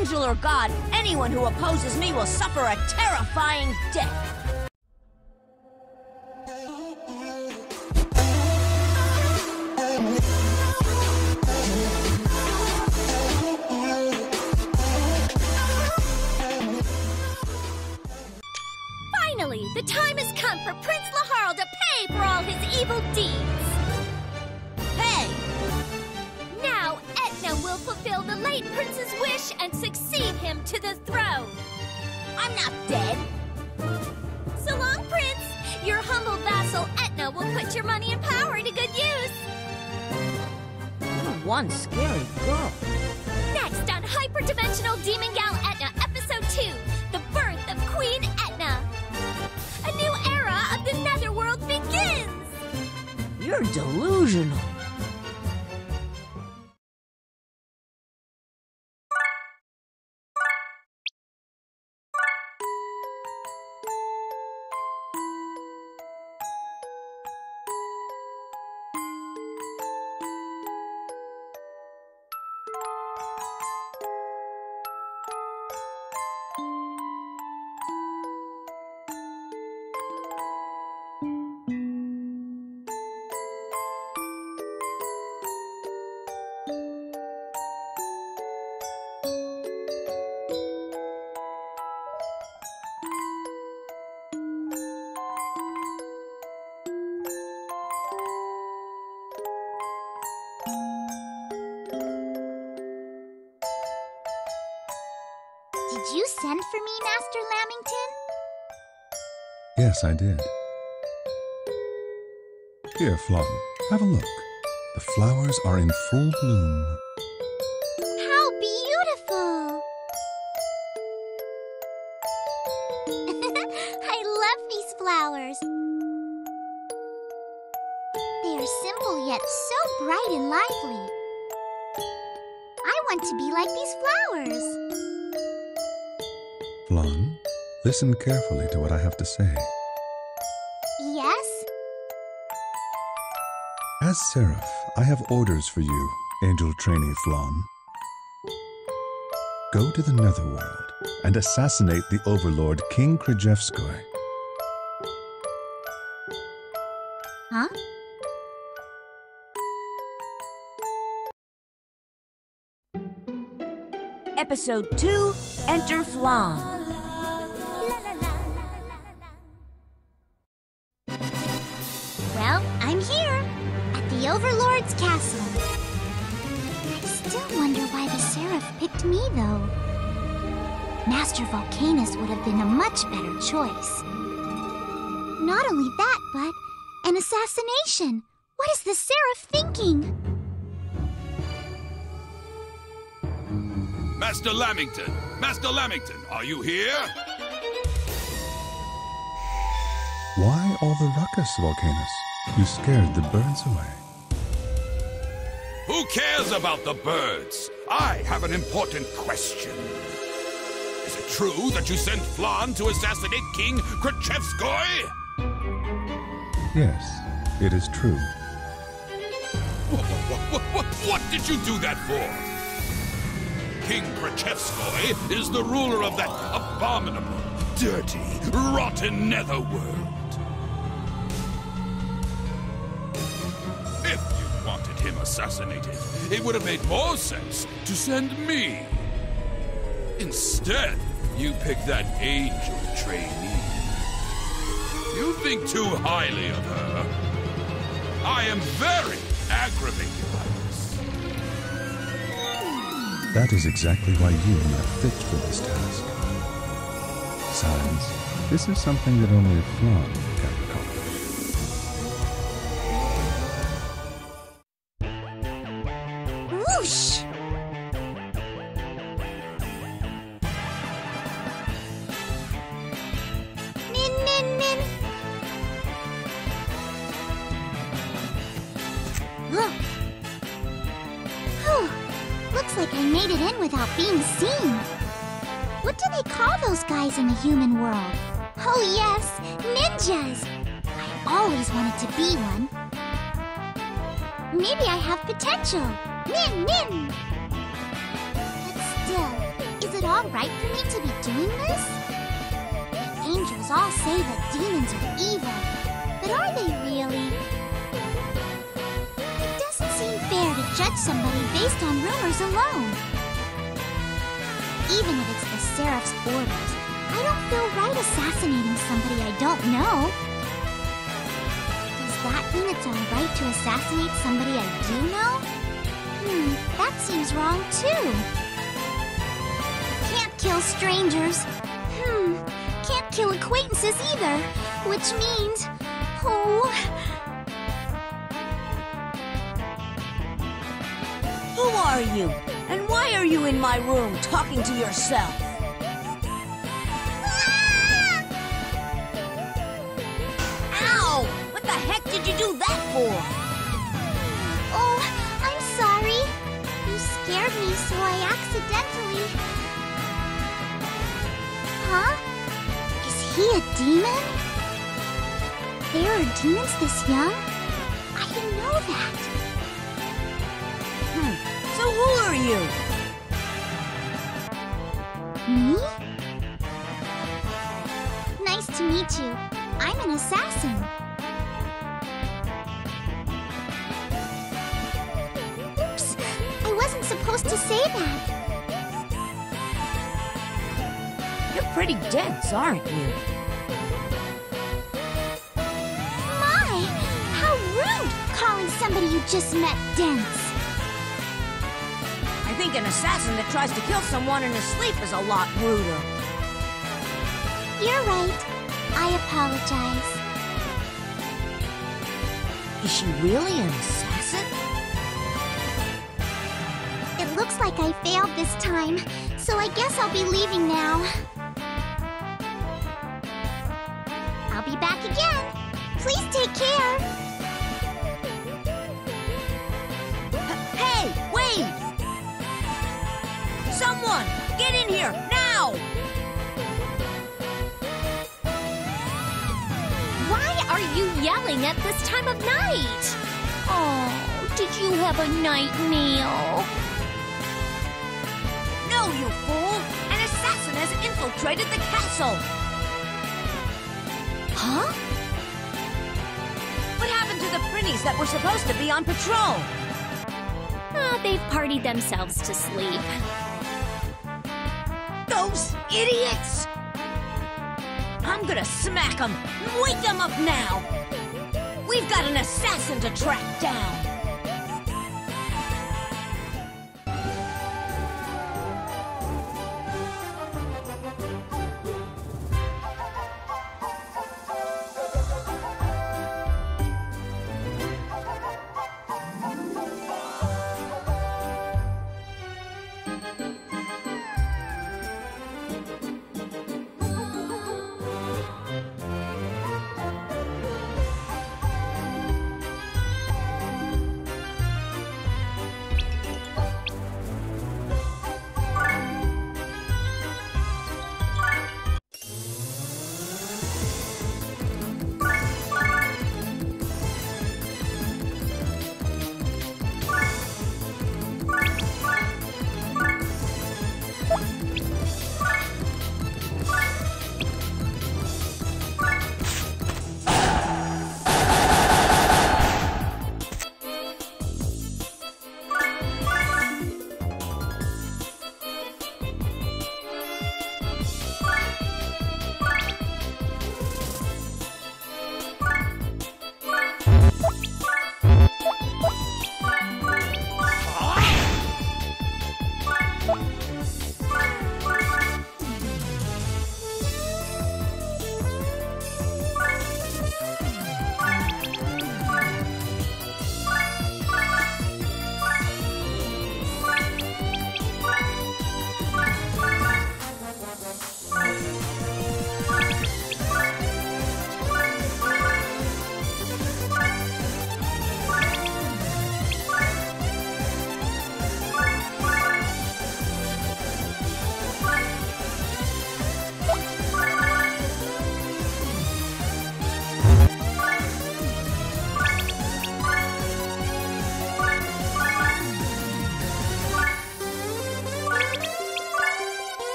angel or god, anyone who opposes me will suffer a terrifying death. Finally, the time has come for Prince Laharl to pay for all his evil deeds. Hey! Now, Etna will fulfill the late prince's wish and succeed him to the throne. I'm not dead. So long, Prince. Your humble vassal Etna will put your money and power to good use. One scary girl. Next on Hyperdimensional Demon Gal Etna, Episode 2, The Birth of Queen Etna. A new era of the Netherworld begins! You're delusional. Did you send for me, Master Lamington? Yes, I did. Here, Flon, have a look. The flowers are in full bloom. How beautiful! I love these flowers. They are simple yet so bright and lively. I want to be like these flowers. Flon, listen carefully to what I have to say. Yes? As Seraph, I have orders for you, angel trainee Flon. Go to the Netherworld and assassinate the Overlord, King Krajewskoy. Huh? Episode 2, Enter Flon. Well, I'm here, at the Overlord's castle. I still wonder why the Seraph picked me, though. Master Volcanus would have been a much better choice. Not only that, but an assassination. What is the Seraph thinking? Master Lamington! Master Lamington, are you here? Why all the ruckus, Volcanus? You scared the birds away. Who cares about the birds? I have an important question. Is it true that you sent Flon to assassinate King Krajewskoy? Yes, it is true. What did you do that for? King Krajewskoy is the ruler of that abominable, dirty, rotten netherworld. If you wanted him assassinated, it would have made more sense to send me. Instead, you picked that angel trainee. You think too highly of her. I am very aggravated by this. That is exactly why you are not fit for this task. Besides, this is something that only Flon can accomplish. Whoosh! Nin, nin, nin. Huh. Whew. Looks like I made it in without being seen. What do they call those guys in the human world? Oh yes, ninjas! I always wanted to be one. Maybe I have potential. Nin, nin! But still, is it all right for me to be doing this? The angels all say that demons are evil, but are they really? It doesn't seem fair to judge somebody based on rumors alone. Even if it's the Seraph's orders, I don't feel right assassinating somebody I don't know. Does that mean it's alright to assassinate somebody I do know? That seems wrong too. Can't kill strangers. Can't kill acquaintances either, which means... Who are you? And why are you in my room talking to yourself? Ow! What the heck did you do that for? Oh, I'm sorry. You scared me, so I accidentally... Huh? Is he a demon? There are demons this young? I didn't know that. So who are you? Me? Nice to meet you. I'm an assassin. Oops, I wasn't supposed to say that. You're pretty dense, aren't you? My, how rude calling somebody you just met dense. I think an assassin that tries to kill someone in his sleep is a lot ruder. You're right. I apologize. Is she really an assassin? It looks like I failed this time, so I guess I'll be leaving now. I'll be back again. Please take care. Hey, wait! Someone, get in here, now! Why are you yelling at this time of night? Oh, did you have a night meal? No, you fool! An assassin has infiltrated the castle! Huh? What happened to the Prinnies that were supposed to be on patrol? They've partied themselves to sleep. Those idiots! I'm gonna smack them! Wake them up now! We've got an assassin to track down!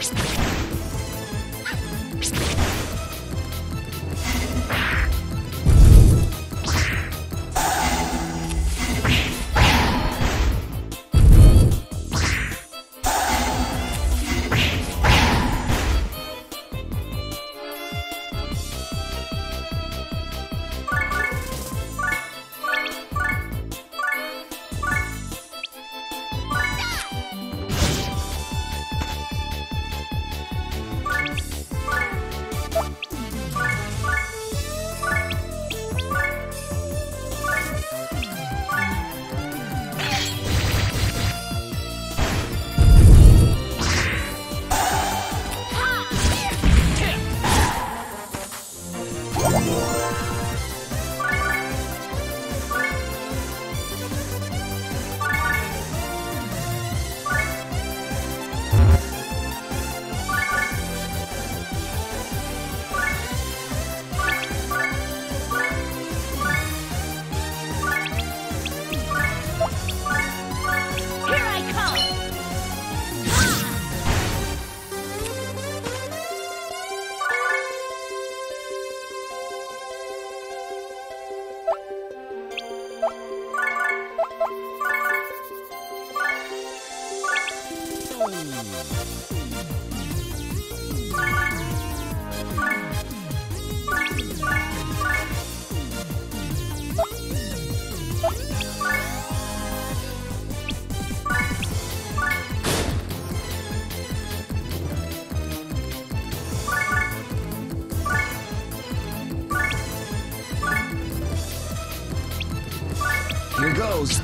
Here goes.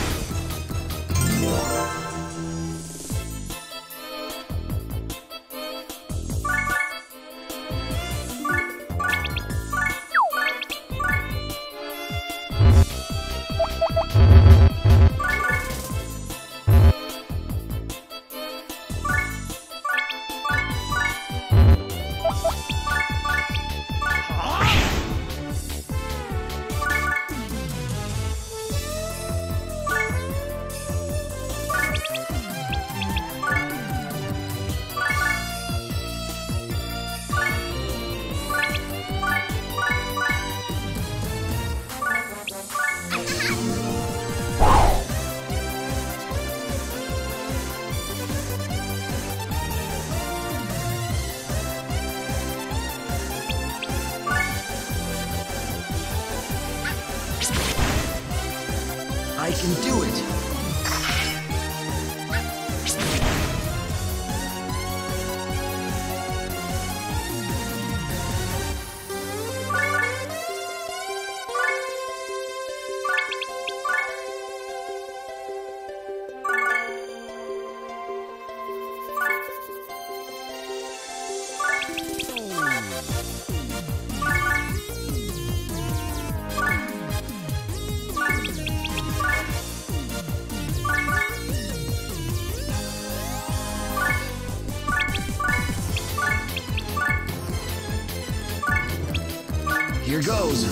I can do it. Here goes.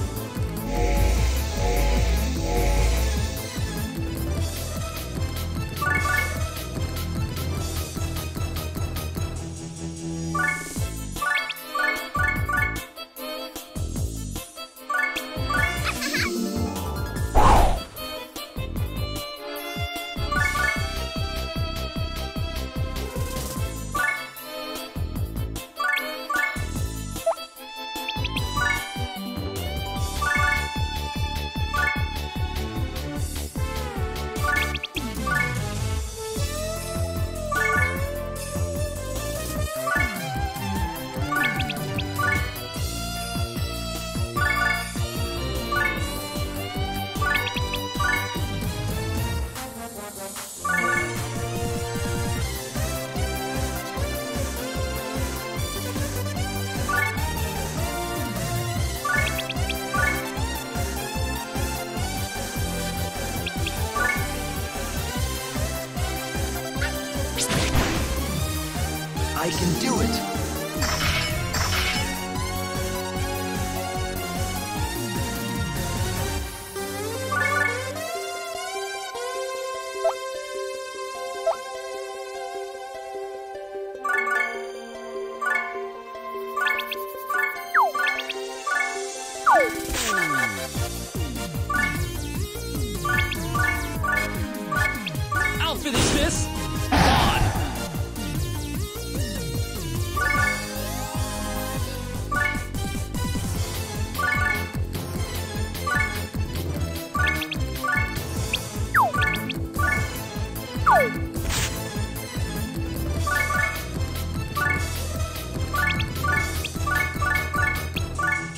I can do it.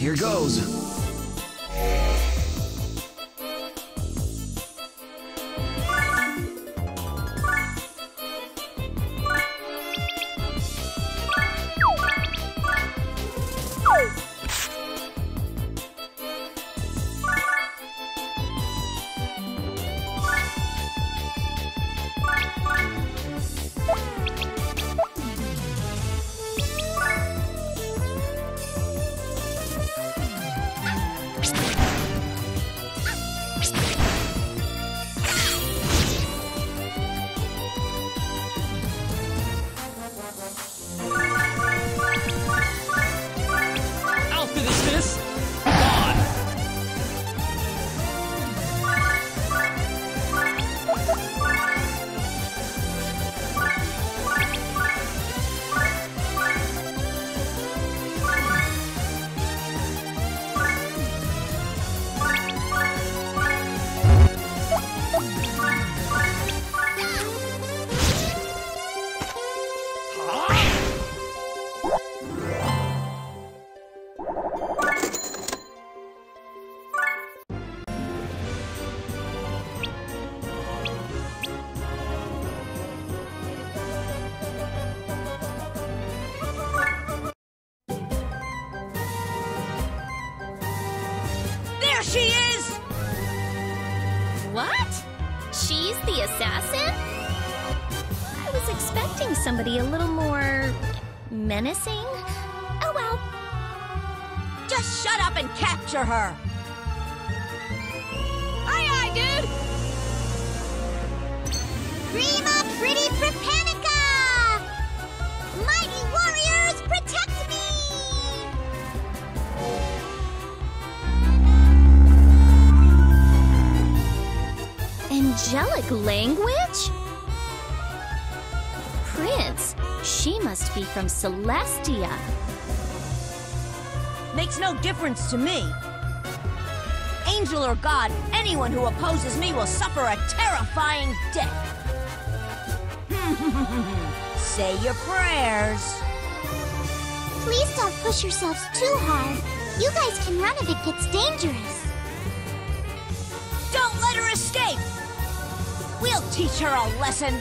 Here goes. There she is! What? She's the assassin? I was expecting somebody a little more menacing. Oh well. Just shut up and capture her! Aye, aye, dude! Prima Pretty Prepanica! Mighty warriors, protect me! Angelic language? Prince, she must be from Celestia. Makes no difference to me. Angel or god, anyone who opposes me will suffer a terrifying death. Say your prayers. Please don't push yourselves too hard. You guys can run if it gets dangerous. Don't let her escape! We'll teach her a lesson.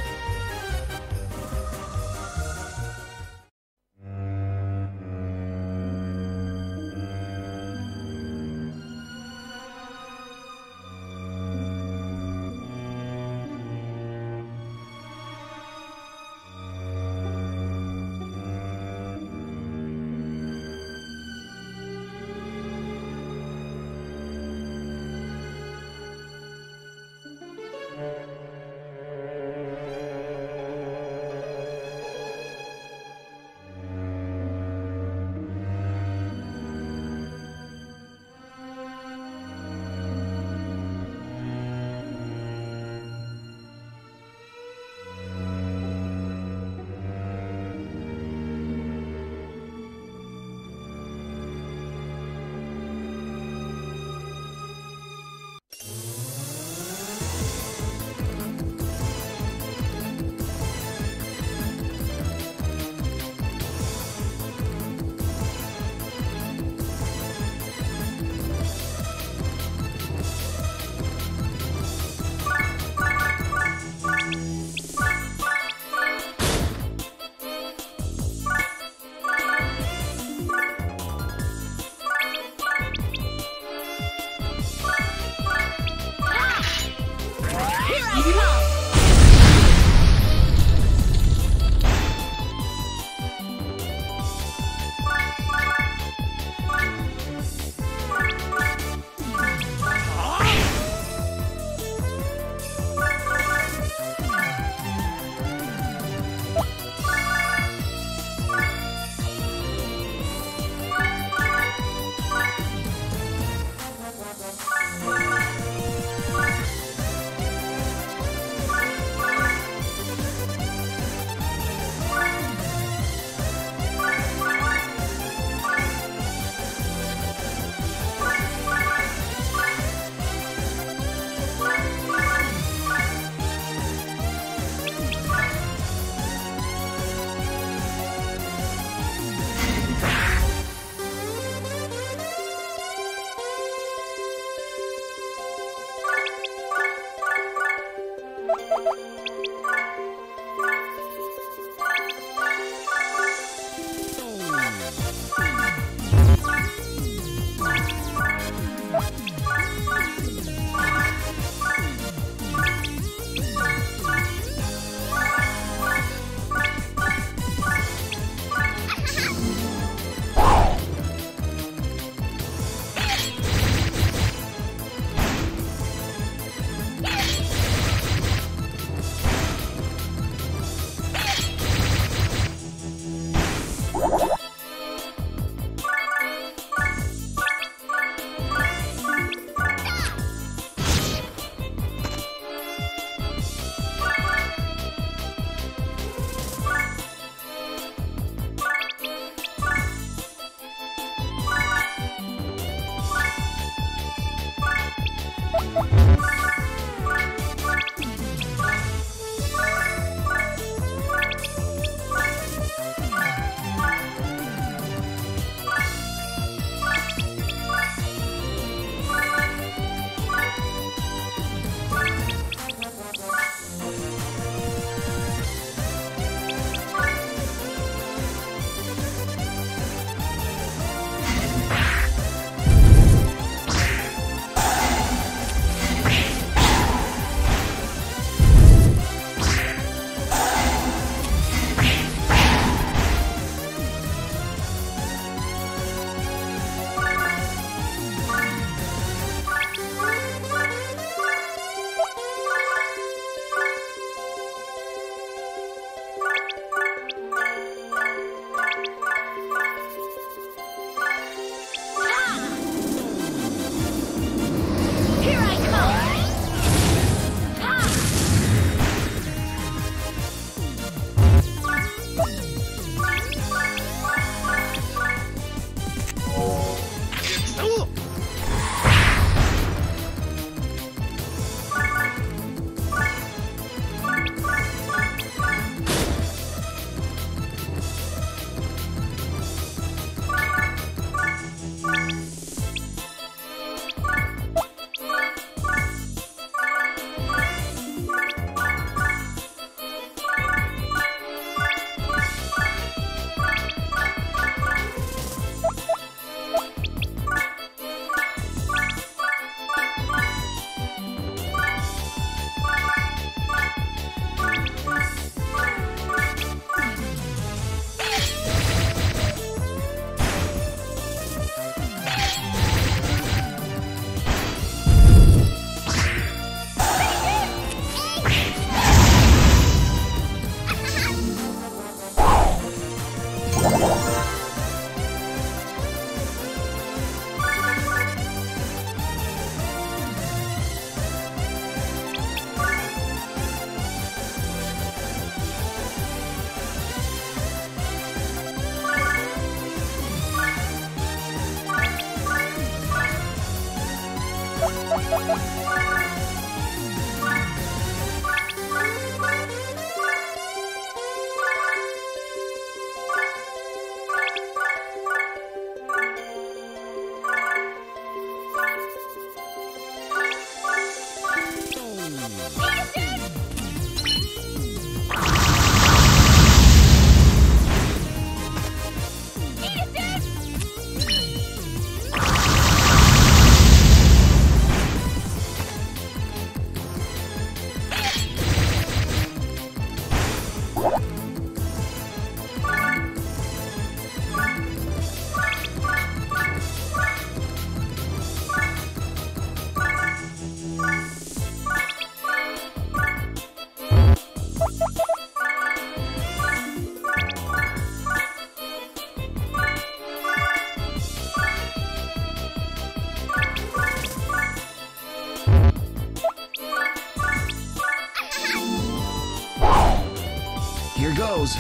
goes.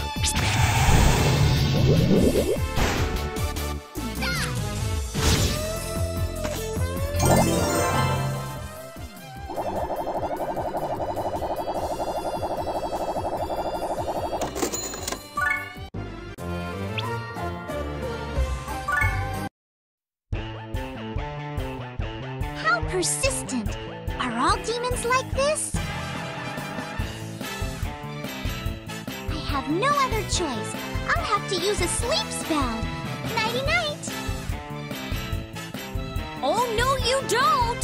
How persistent! Are all demons like this? I have no other choice. I'll have to use a sleep spell. Nighty-night! Oh, no, you don't!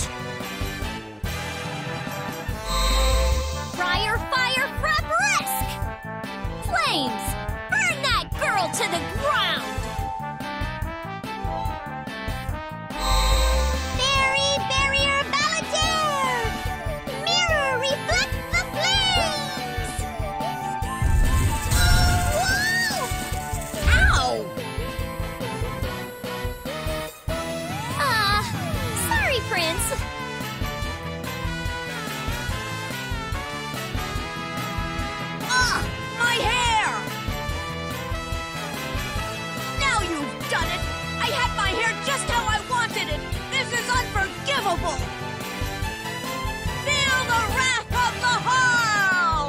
Friar Fire Frep Risk! Flames! Burn that girl to the ground! Fairy Barrier Balladeer! Mirror reflect the flames! Whoa! Ow! Sorry, Prince. Ugh! My hair! Now you've done it! I had my hair just how I wanted it! This is unforgivable! Feel the wrath of the Harl!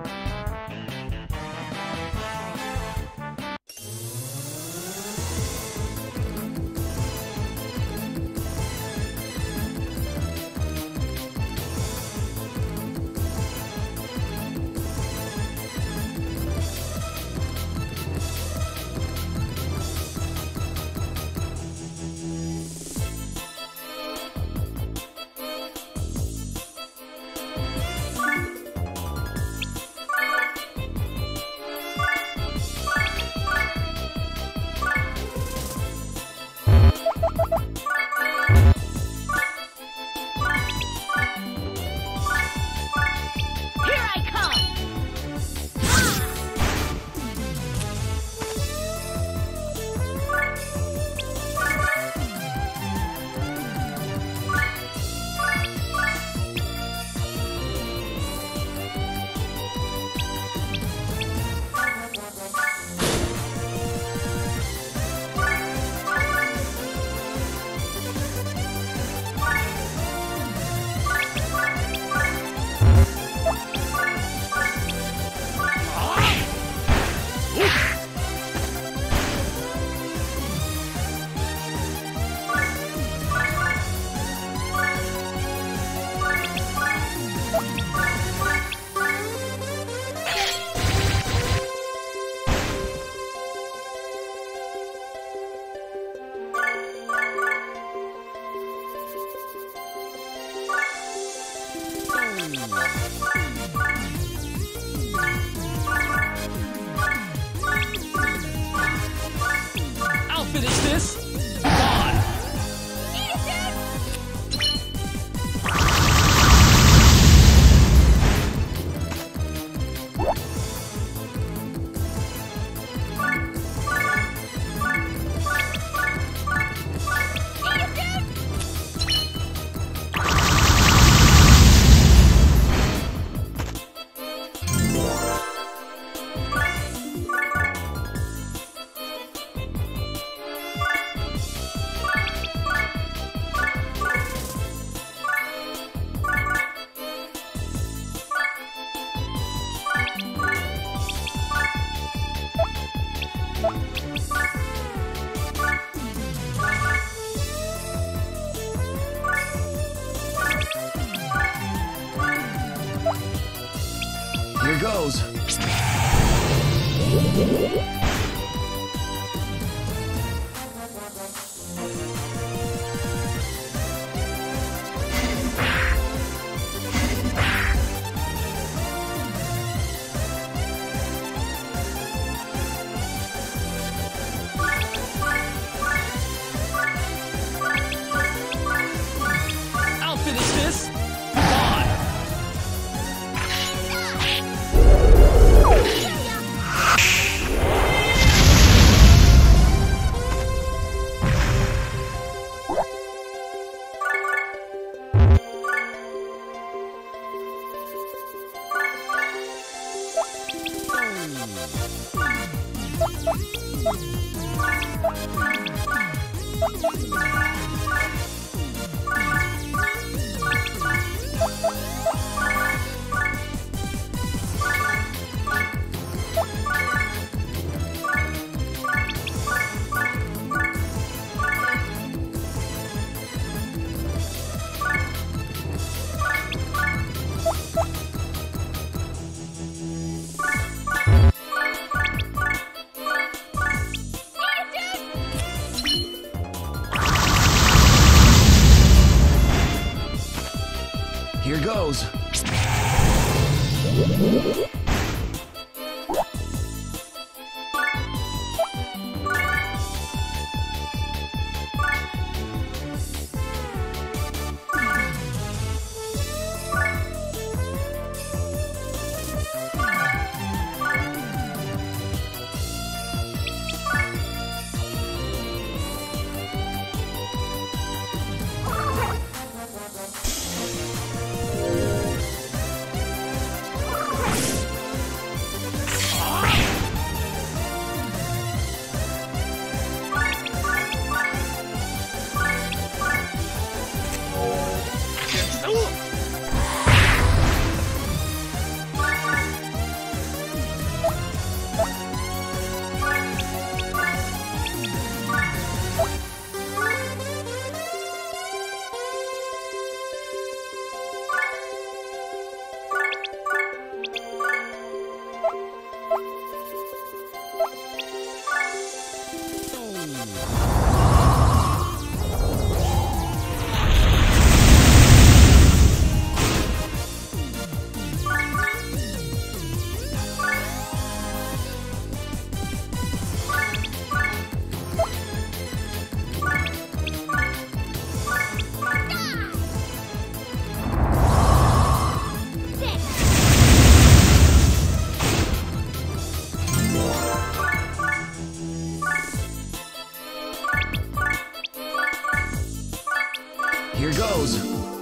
Here I come! I'll finish this! Gone! Here goes. I'll finish this! Gone! Yeah. Here goes. Here goes.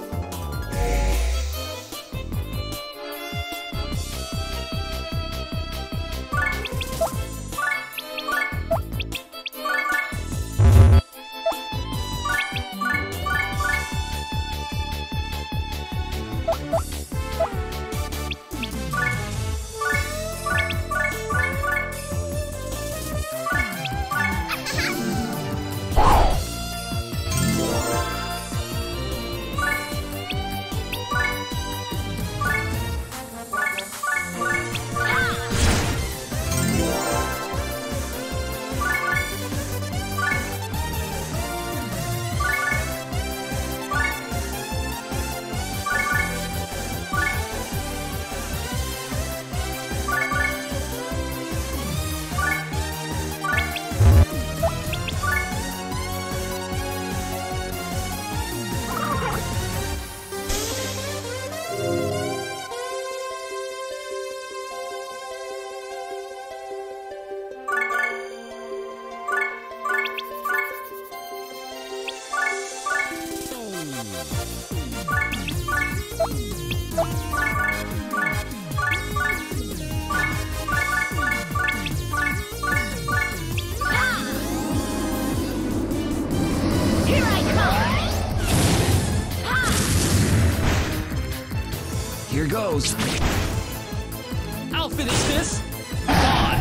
Here goes. I'll finish this. Gone.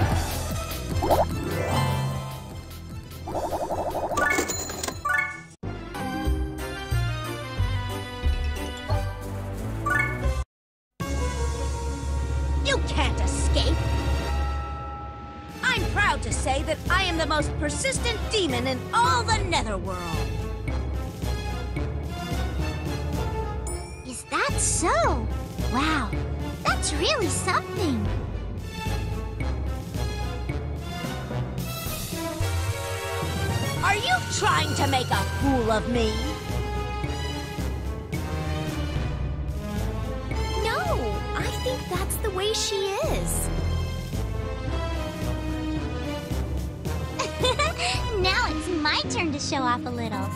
You can't escape! I'm proud to say that I am the most persistent demon in all the Netherworld. Is that so? Wow, that's really something. Are you trying to make a fool of me? No, I think that's the way she is. Now it's my turn to show off a little.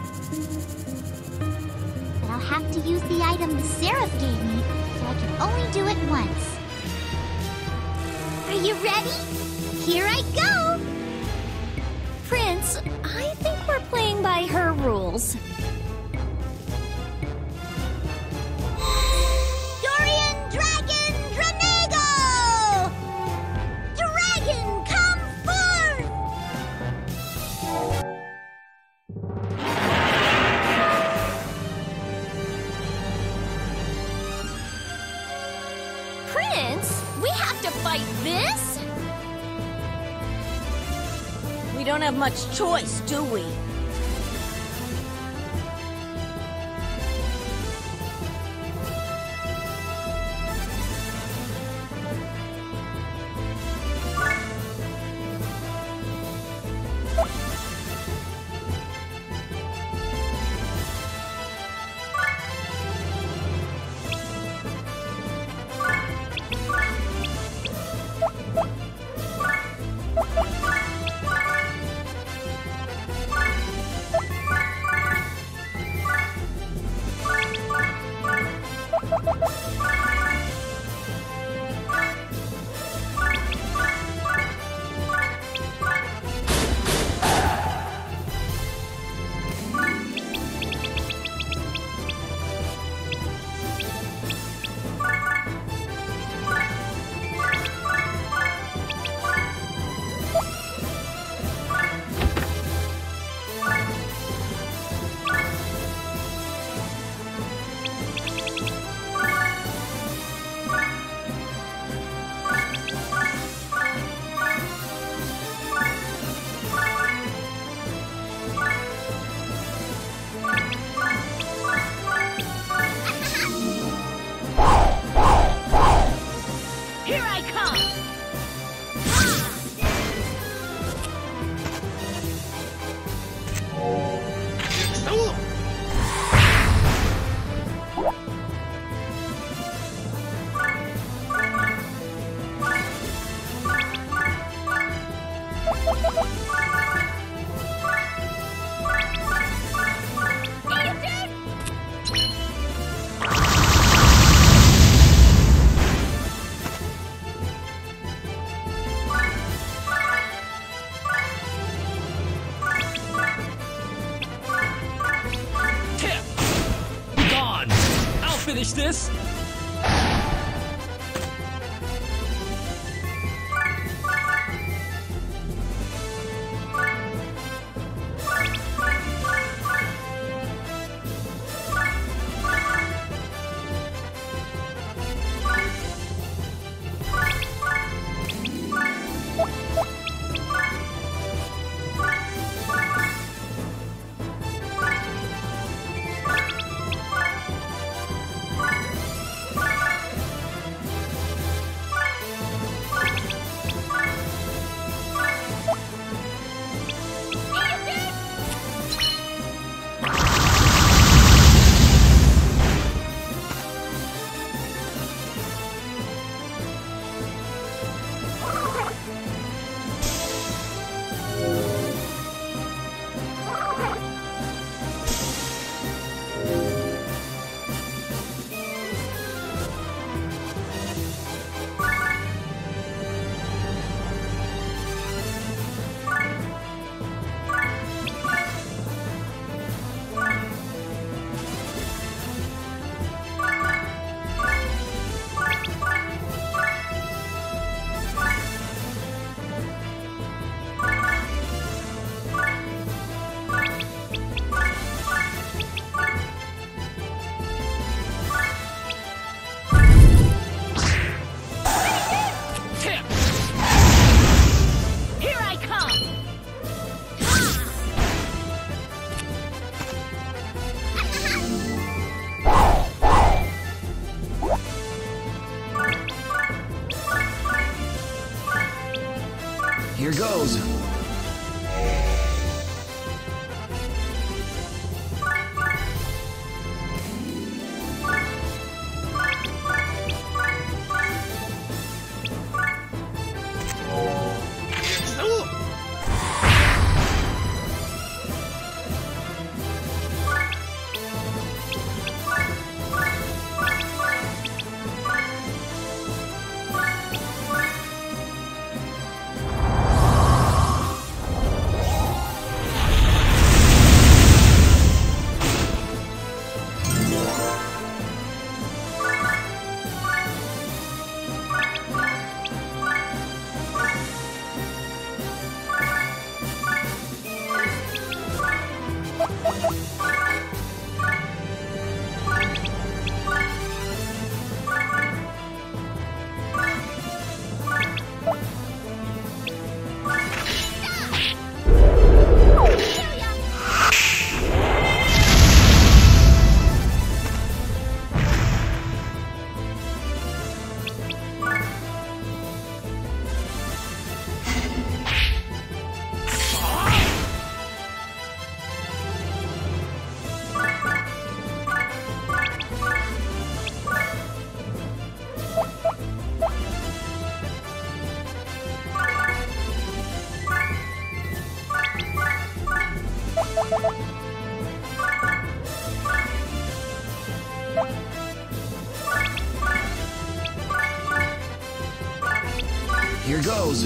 But I'll have to use the item the Seraph gave me, so I can only do it once. Are you ready? Here I go! Princess, I think we're playing by her rules. Dorian Dragon Dranego! Dragon, come forth! Prince, we have to fight this? We don't have much choice, do we? Here I come! Tip! Gone! I'll finish this! Here goes. Here goes.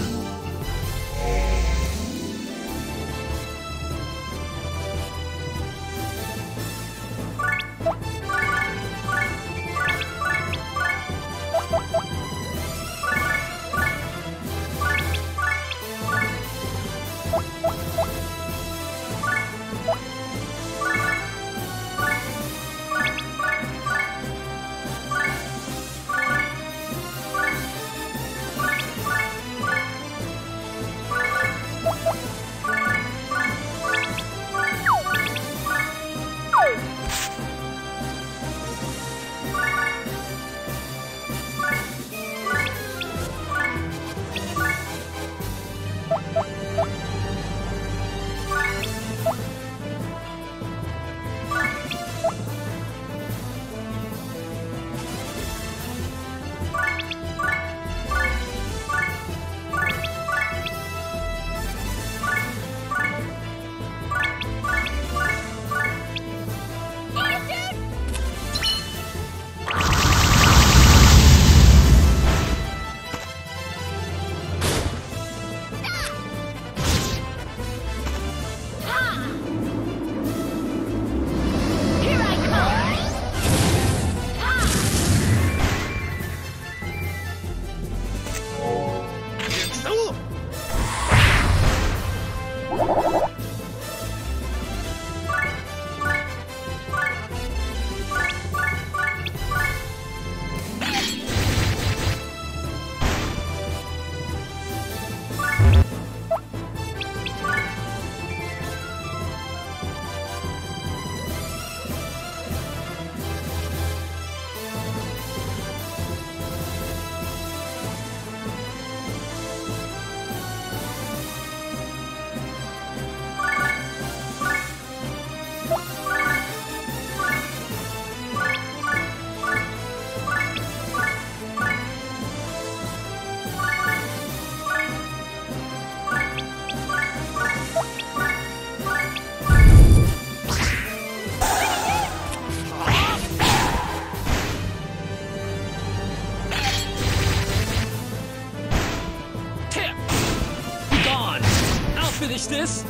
Finish this?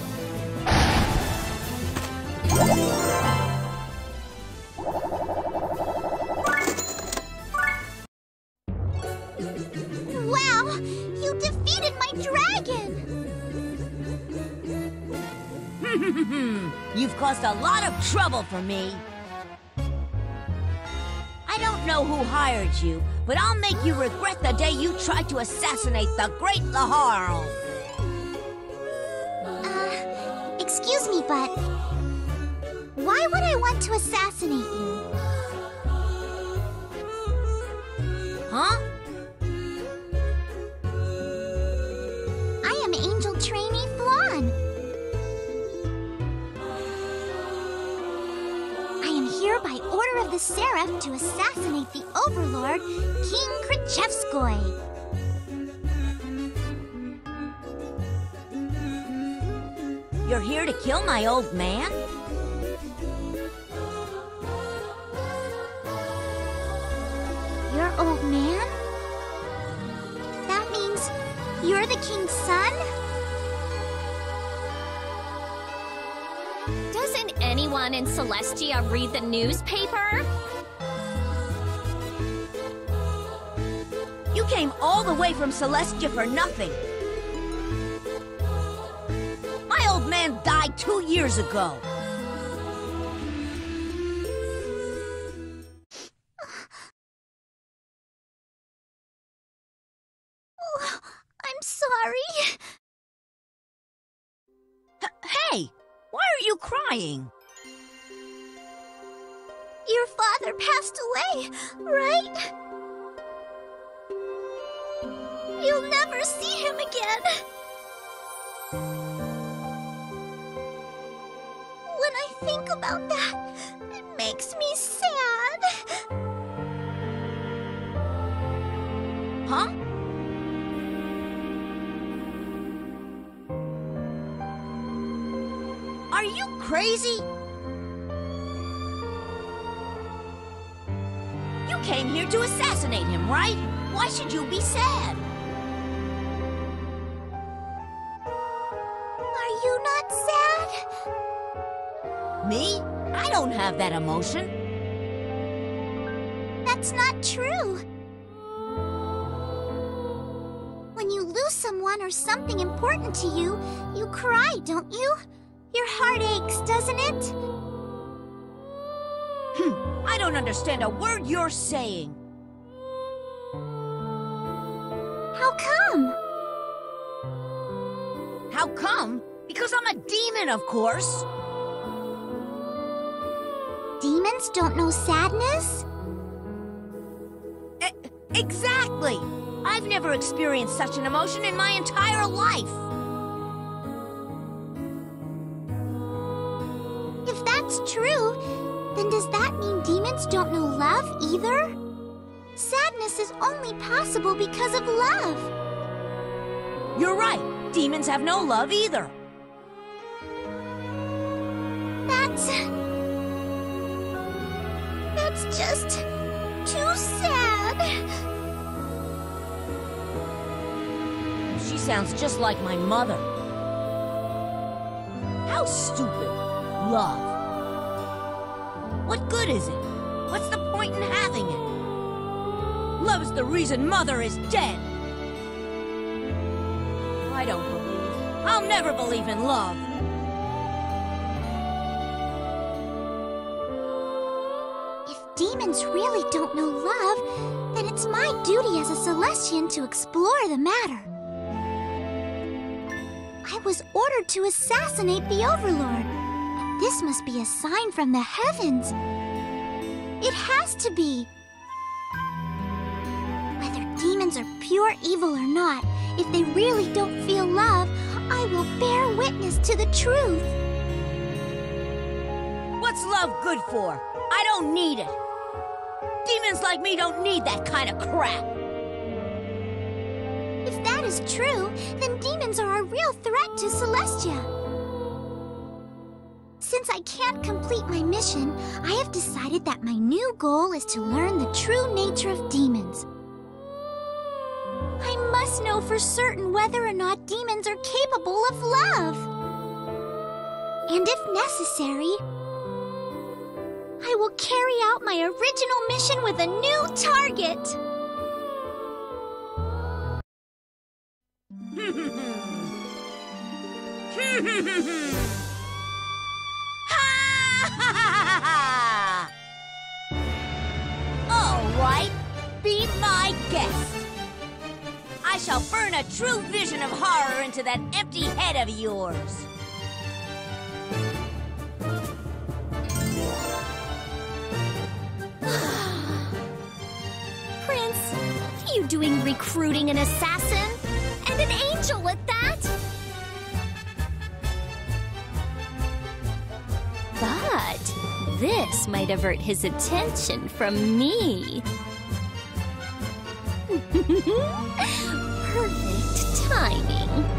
Wow! You defeated my dragon! You've caused a lot of trouble for me. I don't know who hired you, but I'll make you regret the day you tried to assassinate the great Laharl. Excuse me, but why would I want to assassinate you? Huh? I am Angel Trainee Flan. I am here by order of the Seraph to assassinate the Overlord, King Krichevskoy. You're here to kill my old man? Your old man? That means you're the king's son? Doesn't anyone in Celestia read the newspaper? You came all the way from Celestia for nothing. My old man died 2 years ago. you crying? Your father passed away, right? You'll never see him again. When I think about that, it makes me sad. Huh? Are you crazy? You came here to assassinate him, right? Why should you be sad? Are you not sad? Me? I don't have that emotion. That's not true. When you lose someone or something important to you, you cry, don't you? Your heart aches, doesn't it? I don't understand a word you're saying. How come? How come? Because I'm a demon, of course. Demons don't know sadness? Exactly! I've never experienced such an emotion in my entire life. If that's true, then does that mean demons don't know love either? Sadness is only possible because of love. You're right. Demons have no love either. That's just too sad. She sounds just like my mother. How stupid. Love. What good is it? What's the point in having it? Love's the reason Mother is dead. I don't believe. I'll never believe in love. If demons really don't know love, then it's my duty as a Celestian to explore the matter. I was ordered to assassinate the Overlord. This must be a sign from the heavens. It has to be. Whether demons are pure evil or not, if they really don't feel love, I will bear witness to the truth. What's love good for? I don't need it. Demons like me don't need that kind of crap. If that is true, then demons are a real threat to Celestia. Since I can't complete my mission, I have decided that my new goal is to learn the true nature of demons. I must know for certain whether or not demons are capable of love. And if necessary, I will carry out my original mission with a new target. All right, be my guest. I shall burn a true vision of horror into that empty head of yours. Prince, what are you doing recruiting an assassin? And an angel at that? But this might avert his attention from me. Perfect timing.